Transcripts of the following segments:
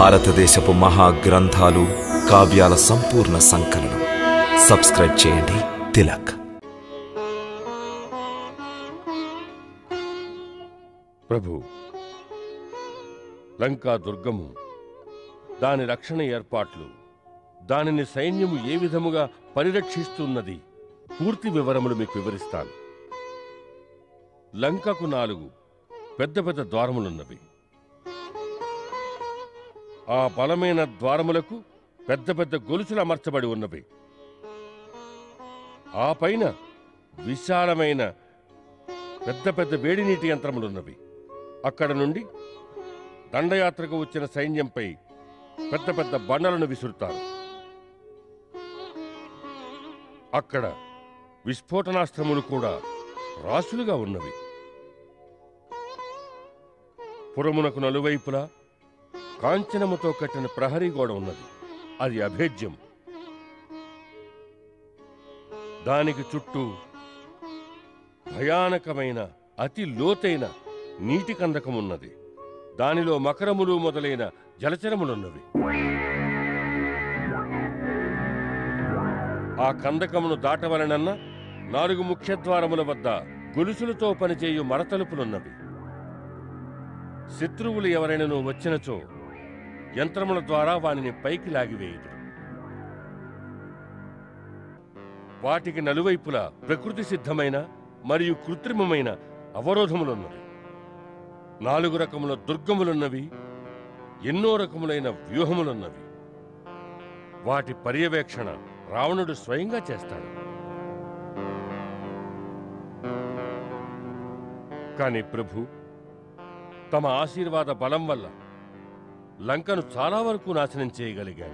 భారతదేశపు మహాగ్రంథాలు కావ్యాల సంపూర్ణ సంకలనం. సబ్స్క్రైబ్ చేయండి తిలక్. ప్రభు, లంకా దుర్గము, దాని రక్షణ ఏర్పాట్లు, దానిని సైన్యము ఏ విధముగా పరిరక్షిస్తున్నది పూర్తి వివరములు మీకు వివరిస్తాను. లంకకు 4 పెద్ద పెద్ద ద్వారములున్నవి. ఆ బలమైన ద్వారములకు పెద్ద పెద్ద గొలుసులు అమర్చబడి ఉన్నవి. ఆ పైన విశాలమైన పెద్ద పెద్ద వేడి నీటి యంత్రములున్నవి. అక్కడ నుండి దండయాత్రకు వచ్చిన సైన్యంపై పెద్ద పెద్ద బండలను విసురుతారు. అక్కడ విస్ఫోటనాస్త్రములు కూడా రాసులుగా ఉన్నవి. పురమునకు నలువైపులా కాంచనముతో కట్టిన ప్రహరీ గోడ ఉన్నది. అది అభేద్యం. దానికి చుట్టూ భయానకమైన అతి లోతైన నీటి కందకమున్నది. దానిలో మకరములు మొదలైన జలచరములున్నవి. ఆ కందకమును దాటవలనన్న 4 ముఖ్యద్వారముల వద్ద గొలుసులతో పనిచేయు మరతలుపులున్నవి. శత్రువులు ఎవరైనా వచ్చినచో యంత్రముల ద్వారా వానిని పైకి లాగివేయుదు. వాటికి నలువైపులా ప్రకృతి సిద్ధమైన మరియు కృత్రిమమైన అవరోధములున్నవి. 4 రకముల దుర్గములున్నవి. ఎన్నో రకములైన వ్యూహములున్నవి. వాటి పర్యవేక్షణ రావణుడు స్వయంగా చేస్తాడు. కాని ప్రభు, తమ ఆశీర్వాద బలం వల్ల లంకను చాలా వరకు నాశనం చేయగలిగాను.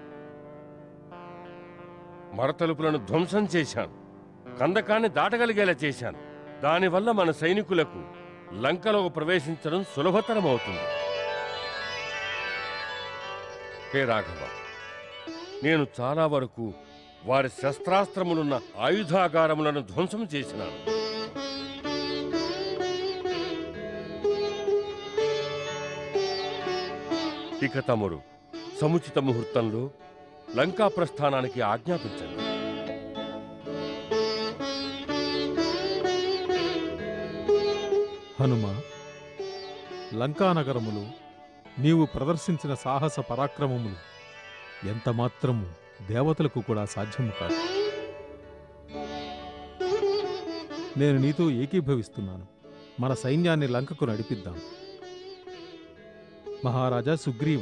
మరతలుపులను ధ్వంసం చేశాను. కందకాన్ని దాటగలిగేలా చేశాను. దానివల్ల మన సైనికులకు లంకలో ప్రవేశించడం సులభతరమవుతుంది. హే రాఘవ, నేను చాలా వరకు వారి శస్త్రాస్త్రములున్న ఆయుధాగారములను ధ్వంసం చేసినాను. ఇక తమరు సముచిత ముహూర్తంలో లంకా ప్రస్థానానికి ఆజ్ఞాపించండి. హనుమ, లంకానగరములు నీవు ప్రదర్శించిన సాహస పరాక్రమములు ఎంతమాత్రము దేవతలకు కూడా సాధ్యము కాదు. నేను నీతో ఏకీభవిస్తున్నాను. మన సైన్యాన్ని లంకకు నడిపిద్దాం. మహారాజా సుగ్రీవ,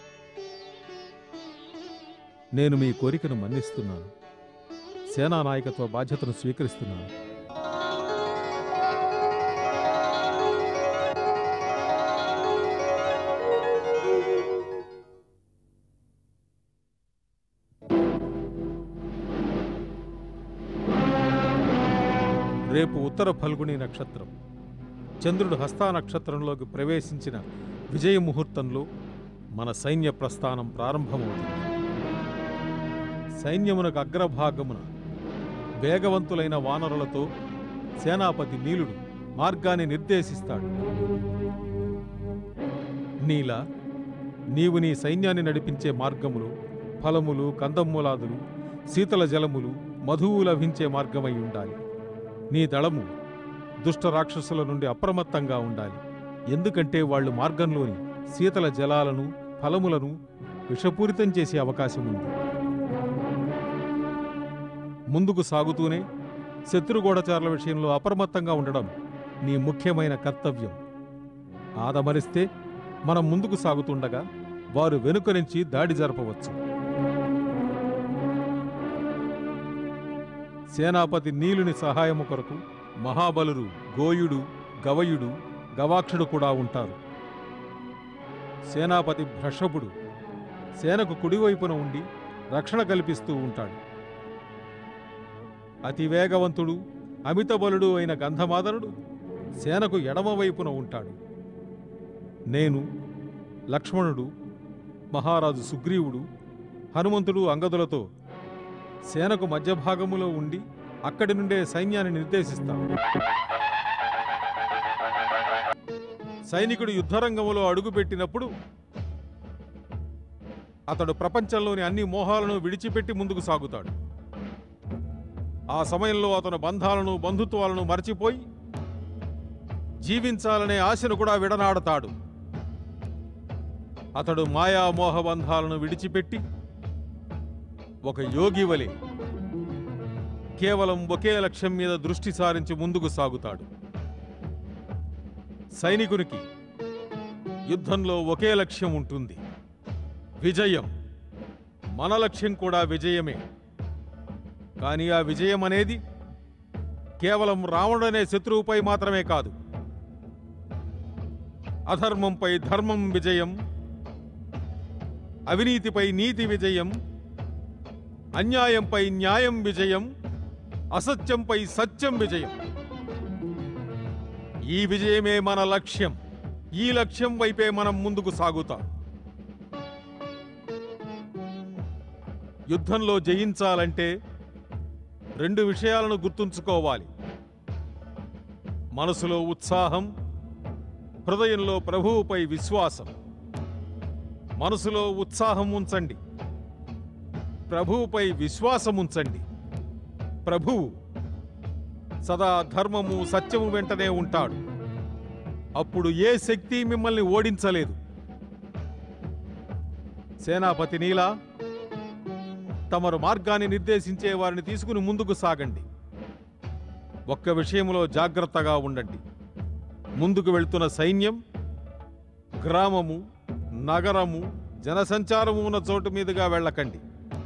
నేను మీ కోరికను మన్నిస్తున్నాను. సేనానాయకత్వ బాధ్యతను స్వీకరిస్తున్నాను. రేపు ఉత్తర ఫల్గుని నక్షత్రం. చంద్రుడు హస్తా నక్షత్రంలోకి ప్రవేశించిన విజయ ముహూర్తంలో మన సైన్య ప్రస్థానం ప్రారంభమవుతుంది. సైన్యమునకు అగ్రభాగమున వేగవంతులైన వానరులతో సేనాపతి నీలుడు మార్గాన్ని నిర్దేశిస్తాడు. నీల, నీవు నీ సైన్యాన్ని నడిపించే మార్గములు ఫలములు, కందమూలాదులు, శీతల జలములు, మధువు లభించే మార్గమై ఉండాలి. నీ దళము దుష్ట రాక్షసుల నుండి అప్రమత్తంగా ఉండాలి. ఎందుకంటే వాళ్లు మార్గంలోని శీతల జలాలను, ఫలములను విషపూరితం చేసే అవకాశం ఉంది. ముందుకు సాగుతూనే శత్రుగూఢచారుల విషయంలో అప్రమత్తంగా ఉండడం నీ ముఖ్యమైన కర్తవ్యం. ఆదమరిస్తే మనం ముందుకు సాగుతుండగా వారు వెనుక నుంచి దాడి జరపవచ్చు. సేనాపతి నీలుని సహాయము కొరకు మహాబలురు గోయుడు, గవయుడు, గవాక్షుడు కూడా ఉంటారు. సేనాపతి భ్రషభుడు సేనకు కుడివైపున ఉండి రక్షణ కల్పిస్తూ ఉంటాడు. అతివేగవంతుడు, అమితబలుడు అయిన గంధమాదనుడు సేనకు ఎడమవైపున ఉంటాడు. నేను, లక్ష్మణుడు, మహారాజు సుగ్రీవుడు, హనుమంతుడు అంగదులతో సేనకు మధ్యభాగములో ఉండి అక్కడి నుండే సైన్యాన్ని నిర్దేశిస్తాను. సైనికుడు యుద్ధరంగంలో అడుగుపెట్టినప్పుడు అతడు ప్రపంచంలోని అన్ని మోహాలను విడిచిపెట్టి ముందుకు సాగుతాడు. ఆ సమయంలో అతను బంధాలను, బంధుత్వాలను మరచిపోయి జీవించాలనే ఆశను కూడా విడనాడతాడు. అతడు మాయామోహ బంధాలను విడిచిపెట్టి ఒక యోగి వలె కేవలం ఒకే లక్ష్యం మీద దృష్టి సారించి ముందుకు సాగుతాడు. సైనికునికి యుద్ధంలో ఒకే లక్ష్యం ఉంటుంది, విజయం. మన లక్ష్యం కూడా విజయమే. కానీ ఆ విజయం అనేది కేవలం రావణుడనే శత్రువుపై మాత్రమే కాదు. అధర్మంపై ధర్మం విజయం, అవినీతిపై నీతి విజయం, అన్యాయంపై న్యాయం విజయం, అసత్యంపై సత్యం విజయం. ఈ విజయమే మన లక్ష్యం. ఈ లక్ష్యం వైపే మనం ముందుకు సాగుతాం. యుద్ధంలో జయించాలంటే 2 విషయాలను గుర్తుంచుకోవాలి. మనసులో ఉత్సాహం, హృదయంలో ప్రభువుపై విశ్వాసం. మనసులో ఉత్సాహం ఉంచండి, ప్రభువుపై విశ్వాసం ఉంచండి. ప్రభువు సదా ధర్మము, సత్యము వెంటనే ఉంటాడు. అప్పుడు ఏ శక్తి మిమ్మల్ని ఓడించలేదు. సేనాపతి నీలా తమరు మార్గాన్ని నిర్దేశించే వారిని తీసుకుని ముందుకు సాగండి. ఒక్క విషయంలో జాగ్రత్తగా ఉండండి. ముందుకు వెళ్తున్న సైన్యం గ్రామము, నగరము, జనసంచారము ఉన్న చోటు మీదుగా వెళ్ళకండి.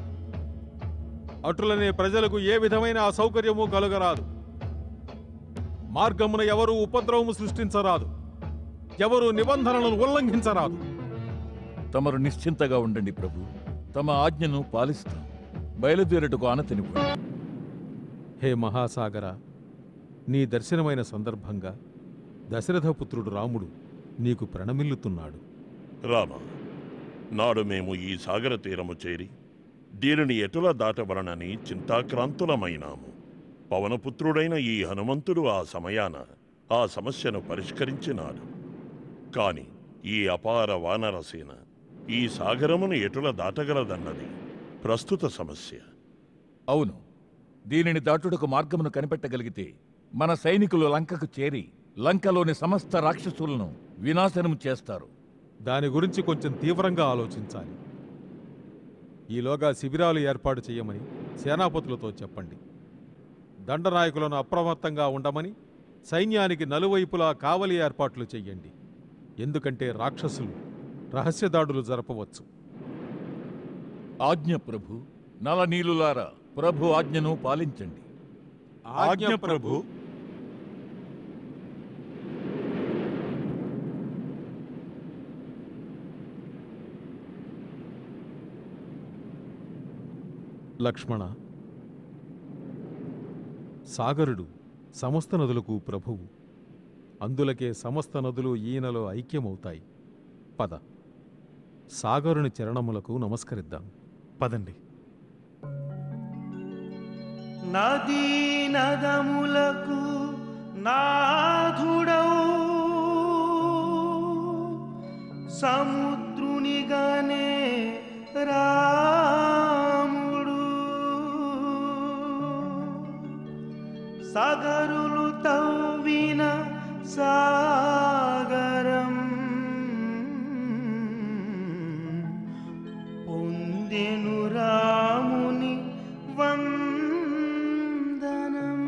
అటులనే ప్రజలకు ఏ విధమైన అసౌకర్యము కలుగరాదు. మార్గమున ఎవరూ ఉపద్రవము సృష్టించరాదు. ఎవరూ నిబంధనలను ఉల్లంఘించరాదు. తమరు నిశ్చింతగా ఉండండి ప్రభు. తమ ఆజ్ఞను పాలిస్తాం. బయలుదేరటకు ఆనతినివ్వండి. హే మహాసాగర, నీ దర్శనమైన సందర్భంగా దశరథపుత్రుడు రాముడు నీకు ప్రణమిల్లుతున్నాడు. రామ, నాడు మేము ఈ సాగర తీరము చేరి దీనిని ఎటులా దాటవలనని చింతాక్రాంతులమైనాము. పవనపుత్రుడైన ఈ హనుమంతుడు ఆ సమయాన ఆ సమస్యను పరిష్కరించినాడు. కాని ఈ అపార వానరసేన ఈ సాగరమును ఎటులా దాటగలదన్నది ప్రస్తుత సమస్య. అవును, దీనిని దాటుటకు మార్గమును కనిపెట్టగలిగితే మన సైనికులు లంకకు చేరి లంకలోని సమస్త రాక్షసులను వినాశనం చేస్తారు. దాని గురించి కొంచెం తీవ్రంగా ఆలోచించాలి. ఈలోగా శిబిరాలు ఏర్పాటు చేయమని సేనాపతులతో చెప్పండి. దండనాయకులను అప్రమత్తంగా ఉండమని సైన్యానికి నలువైపులా కావలి ఏర్పాట్లు చెయ్యండి. ఎందుకంటే రాక్షసులు రహస్యదాడులు జరపవచ్చు. ఆజ్ఞ ప్రభు. నలనీలులారా, ప్రభు ఆజ్ఞను పాలించండి. ఆజ్ఞ ప్రభు. లక్ష్మణ, సాగరుడు సమస్త నదులకు ప్రభువు. అందులకే సమస్త నదులు ఈయనలో ఐక్యమవుతాయి. పద, సాగరుని చరణములకు నమస్కరిద్దాం. పదండి. నదీ నదములకు నాథుడౌ సముద్రునిగానే రాముడు సాగరులు తవ్విన సాగరం పొందెను రాముని వందనం.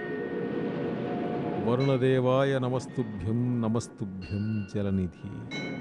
వరుణదేవాయ నమస్తుభ్యం, నమస్తుభ్యం జలనిధి.